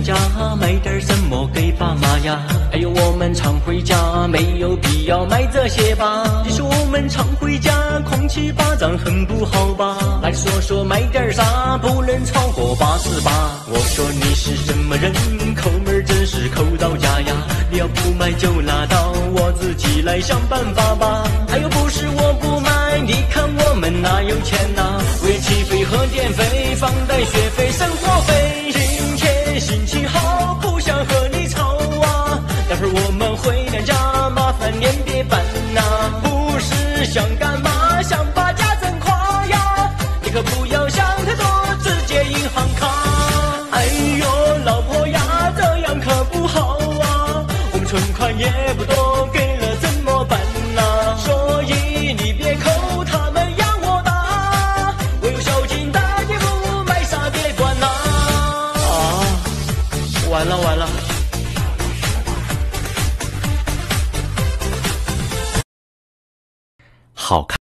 家，买点什么给爸妈呀？哎呦，我们常回家，没有必要买这些吧。其实我们常回家，空气巴掌很不好吧？来说说买点啥，不能超过88。我说你是什么人，抠门真是抠到家呀！你要不买就拉倒，我自己来想办法吧。还有不是我不买，你看我们哪有钱呐？为气费和电费、房贷、学费、生活费。今天心情好，不想和你吵啊。待会儿我们回娘家，麻烦您别烦呐。不是想干嘛，想把家整垮呀？你可不要想太多，直接银行卡。哎呦，老婆呀，这样可不好啊。我们存款也不多，给了怎么办呐？所以你别抠，他们养我大。我有孝敬的义务，买啥别管呐。完了完了。好看。